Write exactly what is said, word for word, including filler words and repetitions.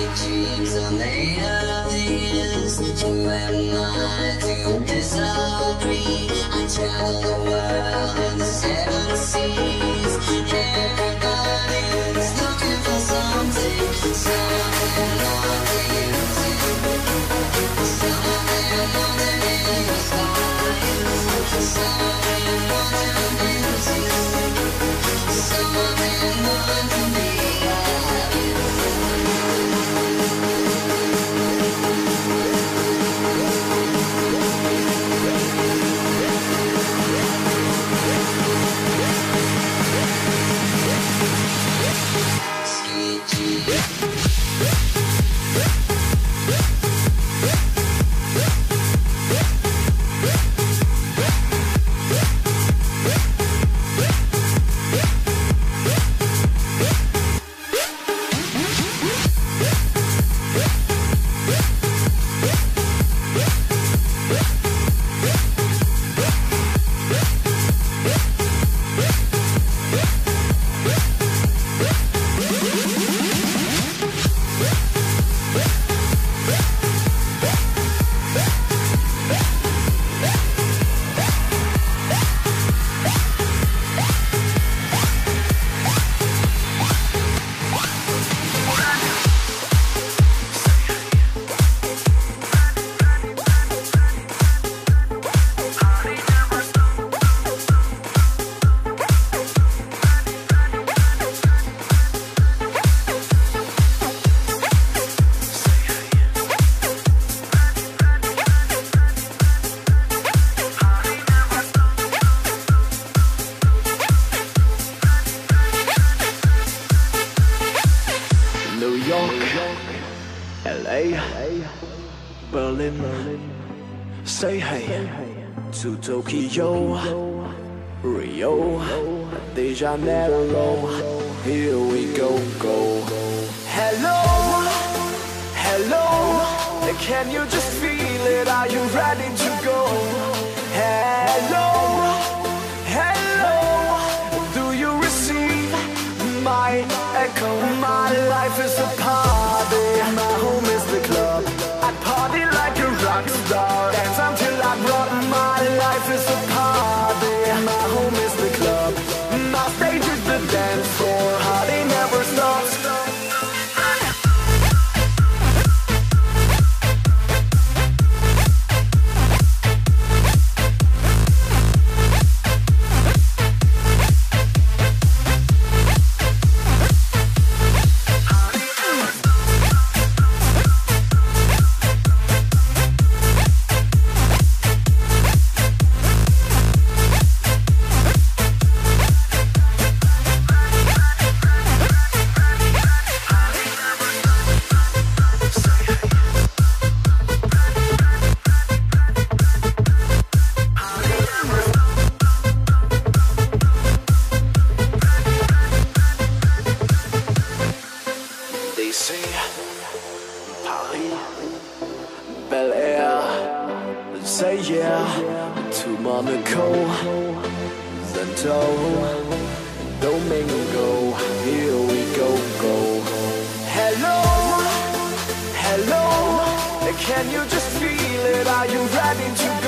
dreams are made of these. Who am I to disagree? I travel the world in the seven seas. Everybody's looking for something, something more than you do. Something more than in the skies. Something more than music. Something more than me. L A, Berlin, say hey to Tokyo, Rio, de Janeiro. Here we go, go. Hello, hello, can you just feel it? Are you ready to go? Hello, hello, do you receive my echo? My life is a party, my home is the club. I party like a rock star, dance until I drop. My life is a party, my home is the club. My stage is the dance floor, party never stops. Paris, Bel Air, say yeah to Monaco, Zento, Domingo. Here we go, go. Hello, hello, can you just feel it? Are you ready to go?